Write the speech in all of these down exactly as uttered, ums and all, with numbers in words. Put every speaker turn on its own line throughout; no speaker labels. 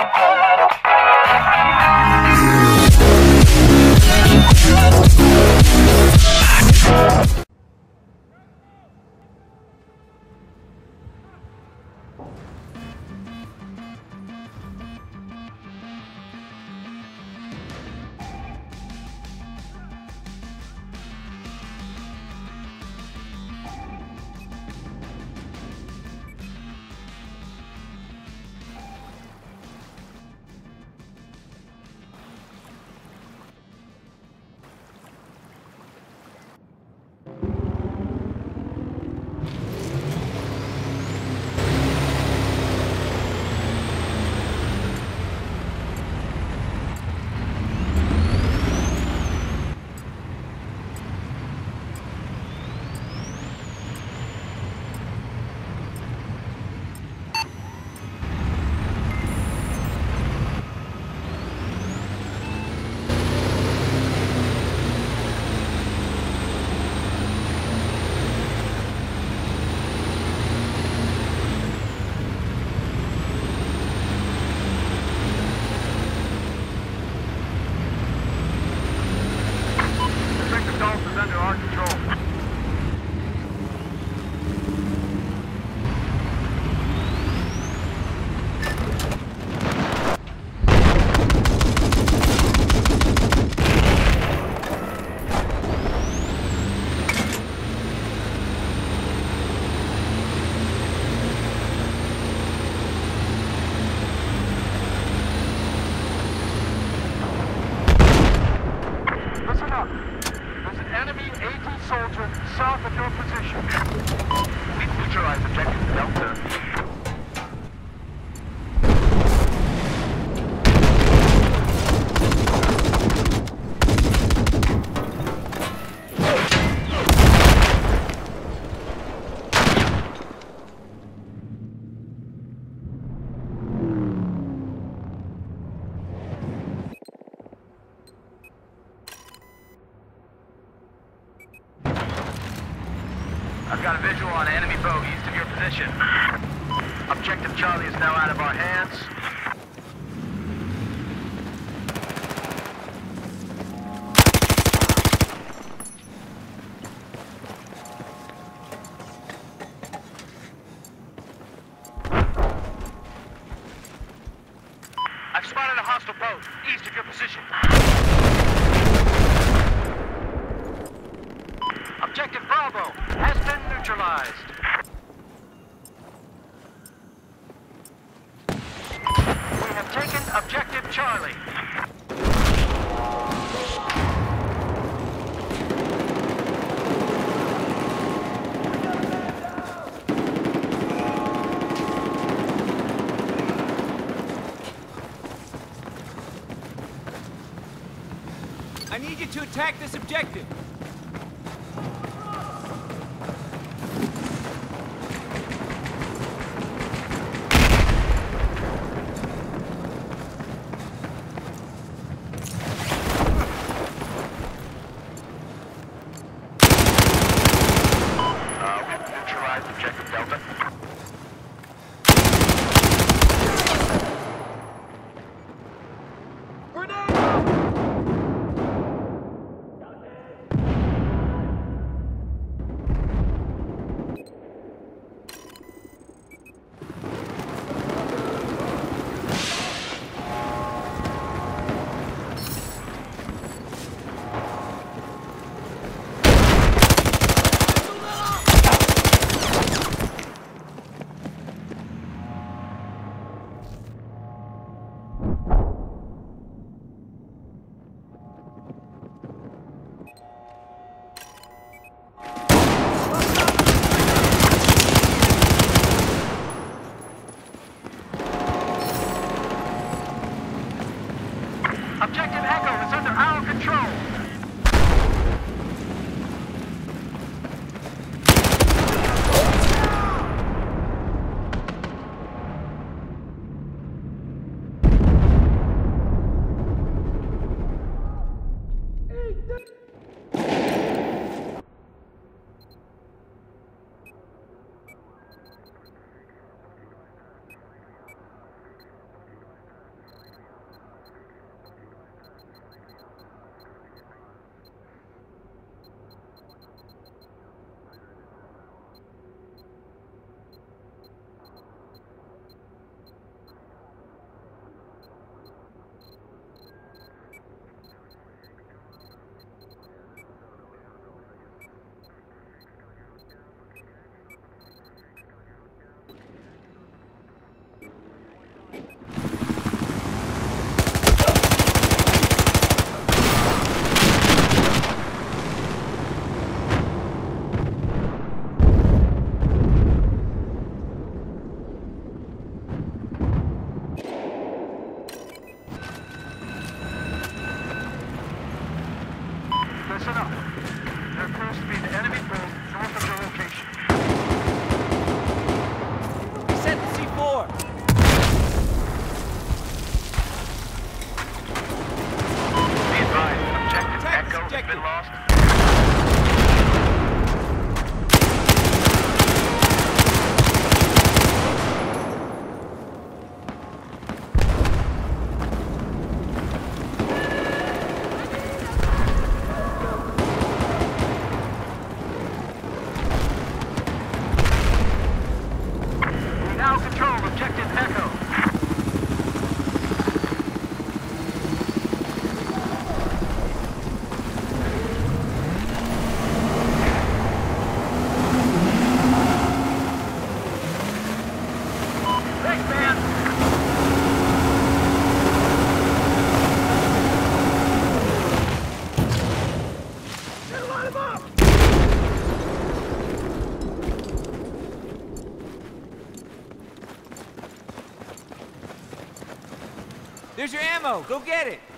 south of your position. We've neutralized objective Delta. I've got a visual on an enemy boat east of your position. Objective Charlie is now out of our hands. I've spotted a hostile boat east of your position. Objective Bravo has been neutralized. We have taken Objective Charlie.
I need you to attack this objective.
Objective Delta.
Grenade! There's your ammo. Go get it.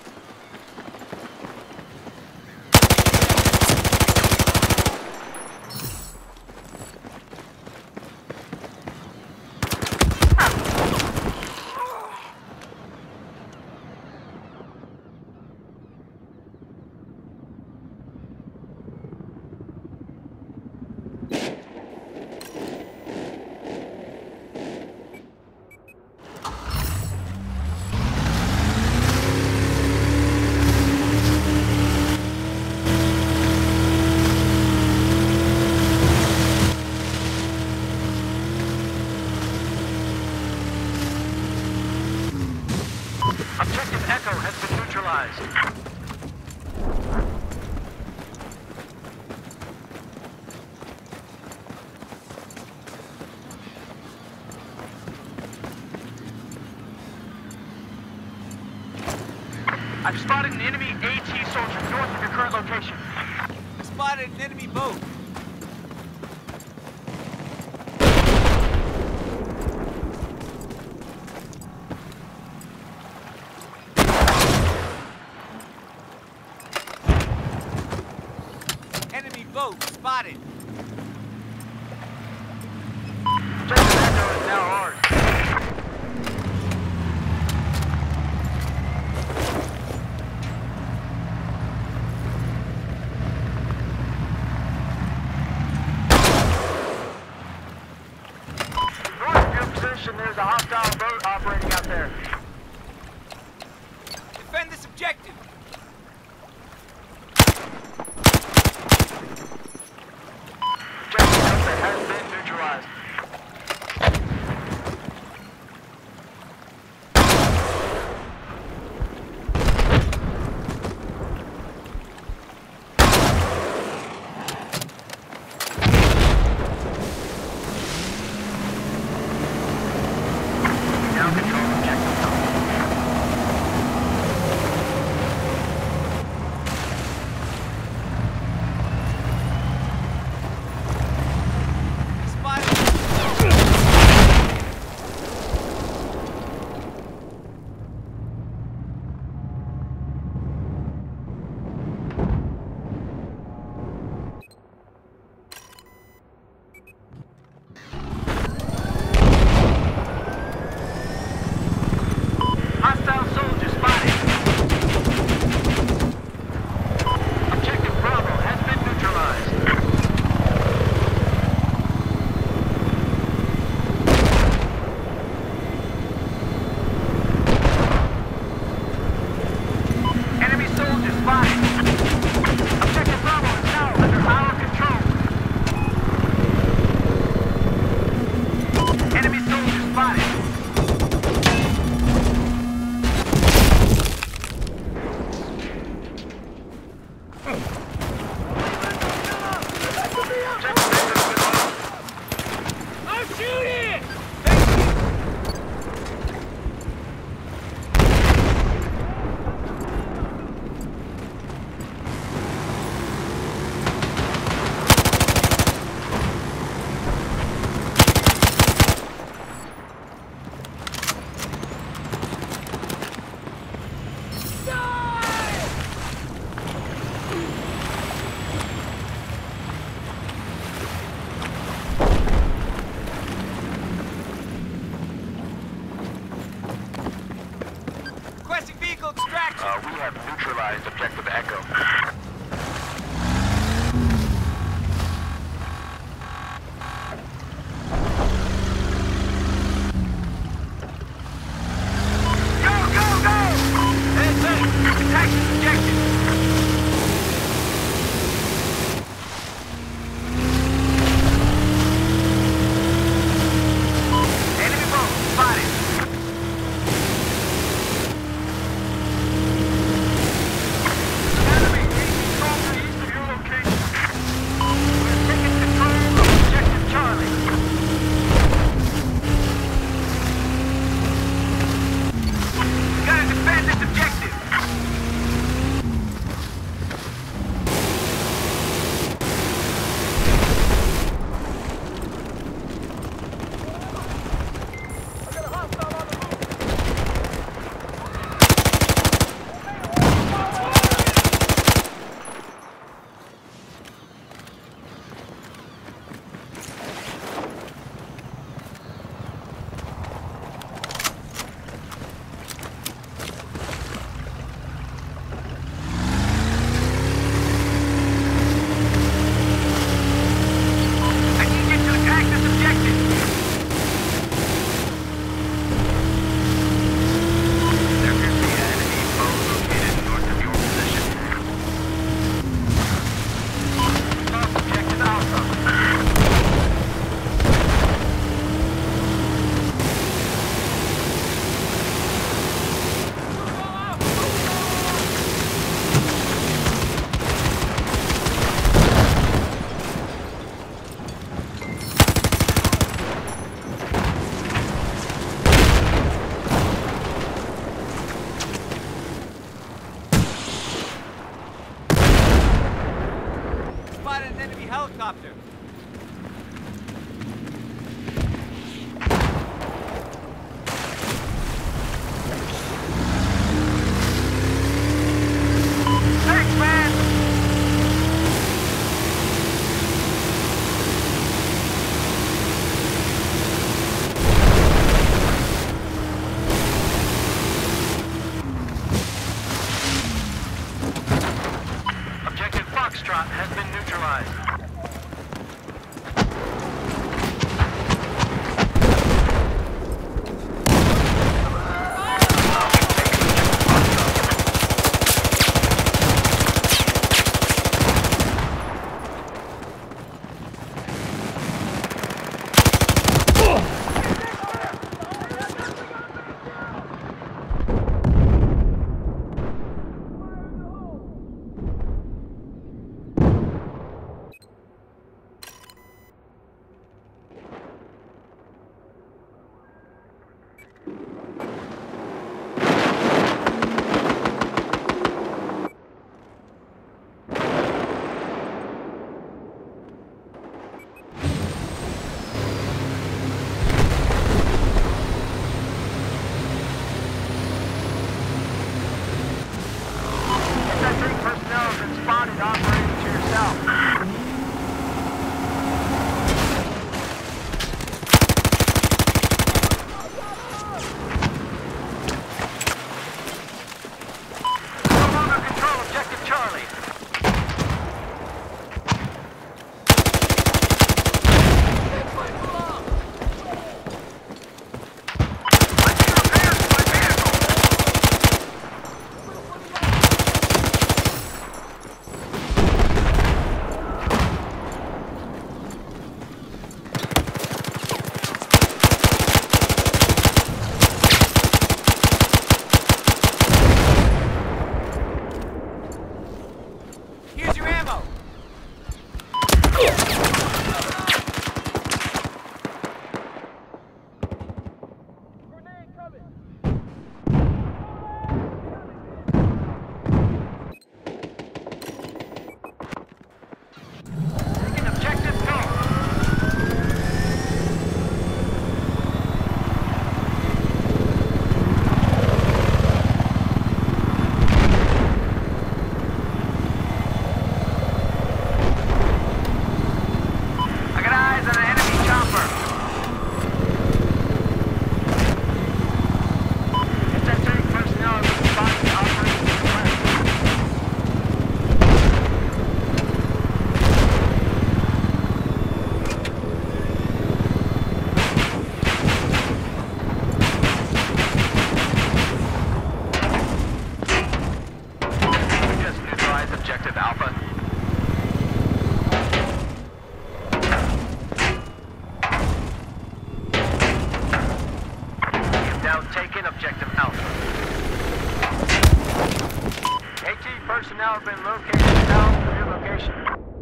Objective Echo has been neutralized. I've spotted an enemy AT soldier north of your current location.
I spotted an enemy boat. Enemy boat spotted.
Objective Echo is now ours. There's a hostile boat operating out there.
Defend this objective.
Objective Delta has been neutralized. Now control objective Delta. Hostile soldier spotted. Objective Bravo has been neutralized. Enemy soldier spotted. Objective Bravo is now under our control. Enemy soldier spotted.
I'm shooting! Requesting vehicle extraction.
Uh, we have neutralized Objective Echo. Go, go, go! Heads up! Attack this objective! Enemy boat spotted! Enemy Personnel have been located south of your location.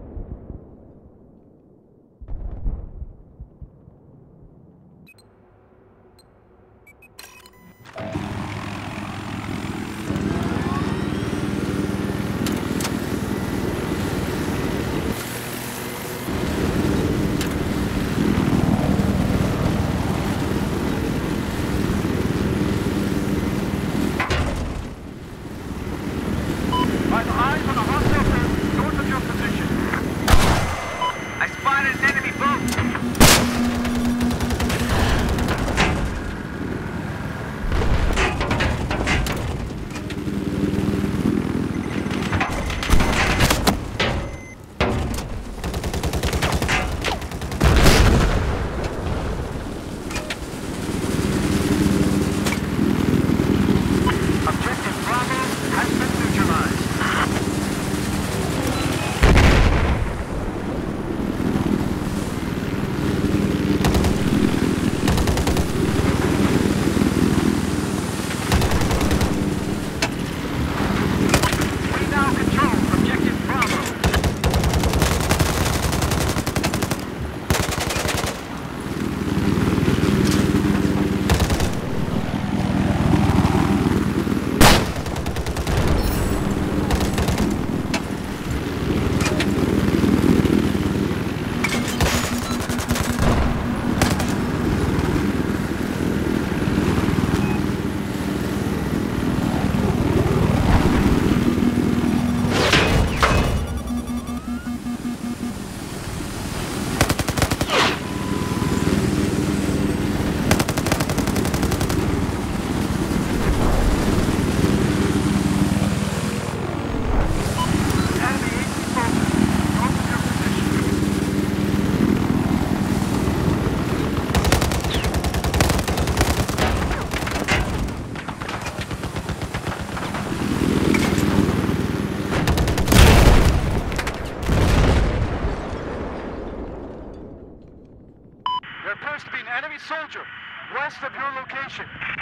There appears to be an enemy soldier west of your location.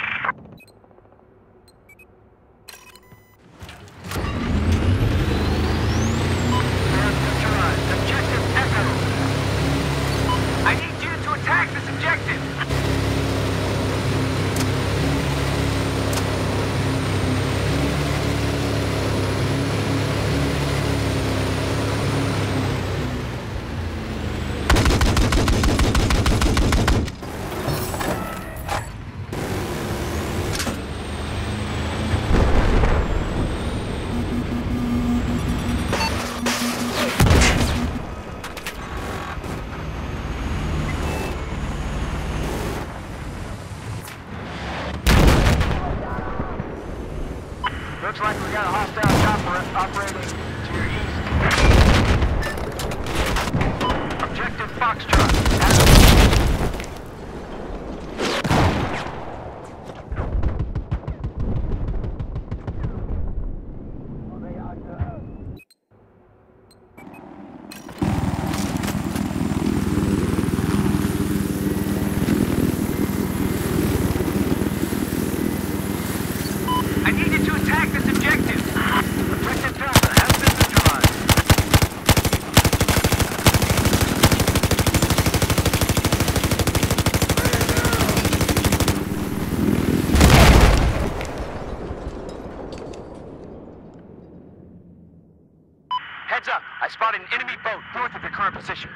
Objective Echo. I need you to attack this objective. Looks like we got a hostile chopper operating to your east. Objective Foxtrot.
I need you to attack this objective.
Objective Delta has been neutralized. Heads up, I spotted an enemy boat north of your current position.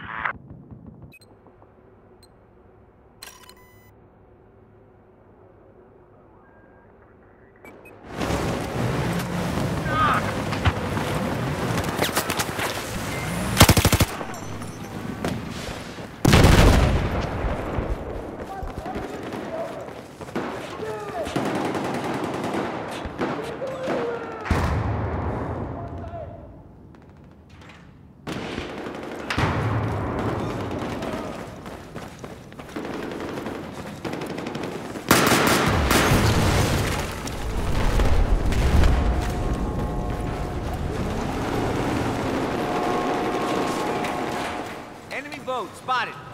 Enemy boat spotted.